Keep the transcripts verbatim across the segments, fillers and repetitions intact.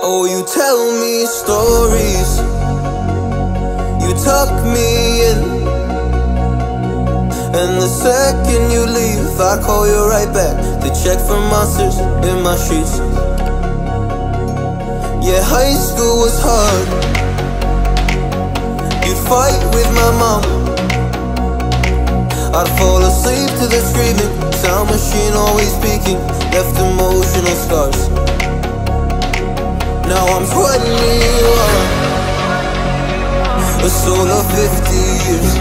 Oh, you tell me stories, you tuck me in, and the second you leave, I call you right back to check for monsters in my streets. Yeah, high school was hard. You'd fight with my mom, I'd fall asleep to the screaming, sound machine always speaking, left emotional scars. Now I'm twenty-one, a soul of fifty years.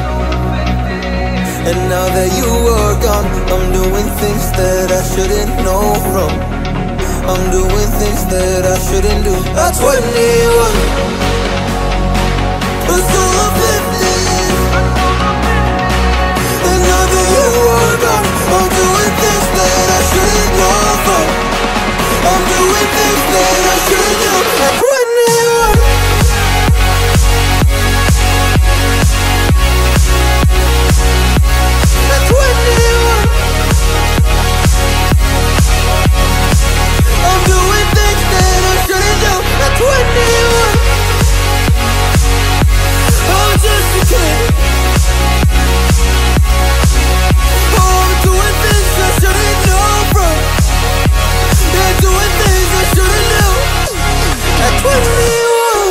And now that you are gone, I'm doing things that I shouldn't know from. I'm doing things that I shouldn't do. At twenty-one, a soul of fifty years. And now that you are gone, I'm doing things that I shouldn't know from. I'm doing things that I shouldn't do. At twenty-one, at twenty-one, I'm doing things that I shouldn't do. At twenty-one, I'm just a kid. Oh, I'm doing things I shouldn't know from. Yeah, doing things I shouldn't do. At twenty-one,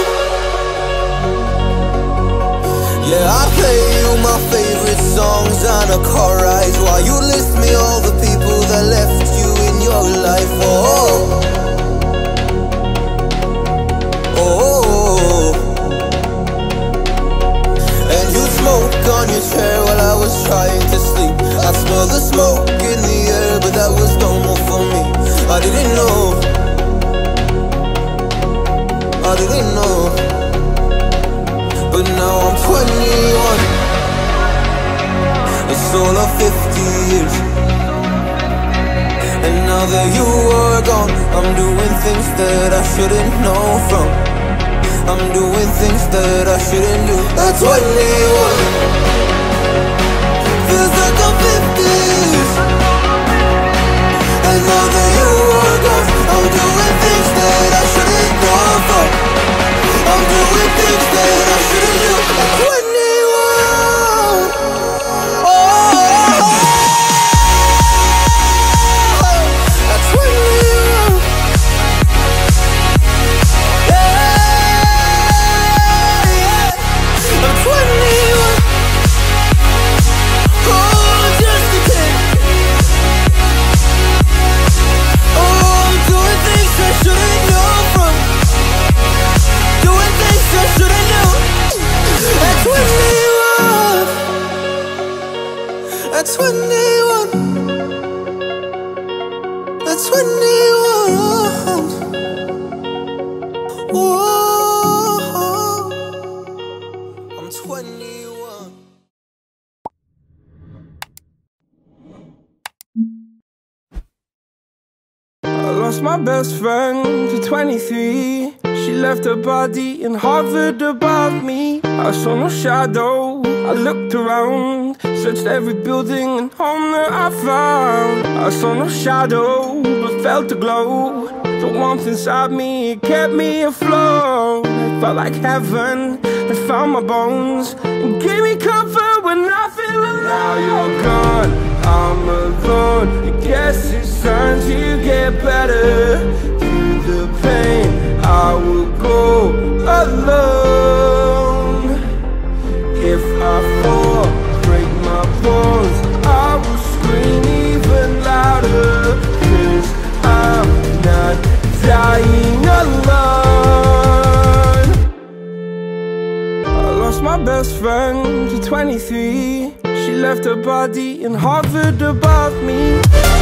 yeah, I play you my favorite songs on a car ride while you list me all the people that left you in your life. Oh, oh, and you smoke on your chair while I was trying to sleep. I smell the smoke in the air, but that was normal for me. I didn't know, I didn't know. But now I'm twenty-one, a soul of fifty years. And now that you are gone, I'm doing things that I shouldn't know from. I'm doing things that I shouldn't do. At twenty-one, feels like I'm fifty years. And now that you are gone, I'm doing things that I shouldn't know from. I'm doing things that I shouldn't do. At twenty-one, oh, at twenty-one, yeah, yeah. I'm twenty-one, oh, I'm just a kid. Oh, I'm doing things I shouldn't know from. Doing things I shouldn't know. At twenty-one, at twenty-one, at twenty-one, whoa, I'm twenty-one. I lost my best friend to twenty-three. She left her body and hovered above me. I saw no shadow, I looked around, searched every building and home that I found. I saw no shadow, but felt a glow. The warmth inside me, it kept me afloat. It felt like heaven had found my bones and gave me comfort when I feel alone. Now you're gone, I'm alone. I guess it's time to get better. Through the pain, I will go alone. If I fall, break my bones, I will scream even louder. Cause I'm not dying alone. I lost my best friend to twenty-three. She left her body and hovered above me.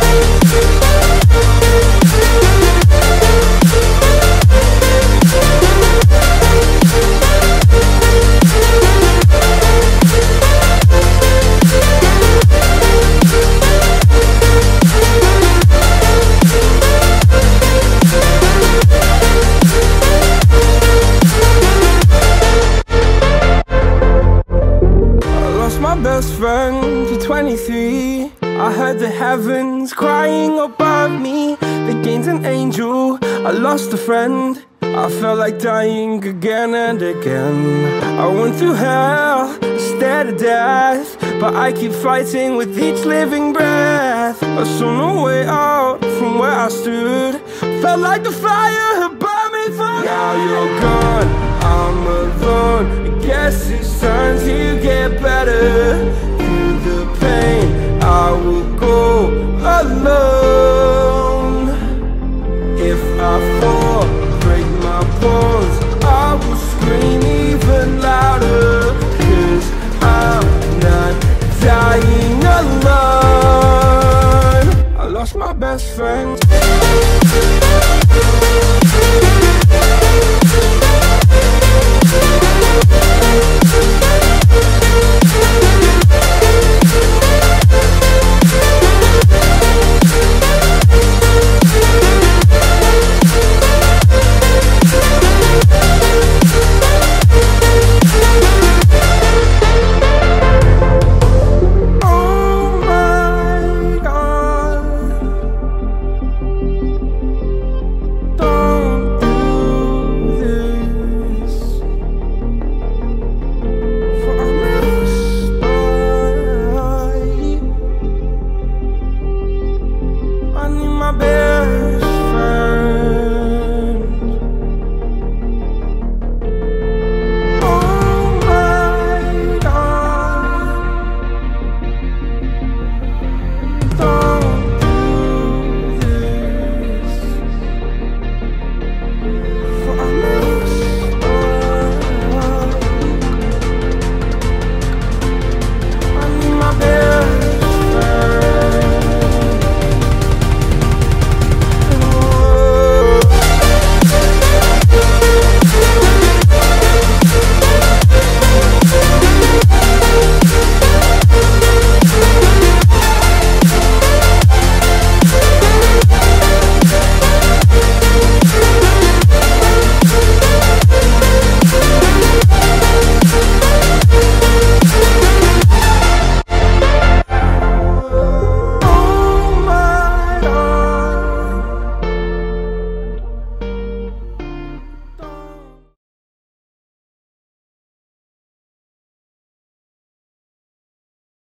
Best friend to twenty-three. I heard the heavens crying above me. They gained an angel, I lost a friend. I felt like dying again and again. I went through hell instead of death, but I keep fighting with each living breath. I saw no way out from where I stood. Felt like the fire had burned me through. Now you're gone, I'm alone. I guess it's time to get better. Through the pain, I will go alone. If I fall, break my bones, I will scream even louder. Cause I'm not dying alone. I lost my best friend.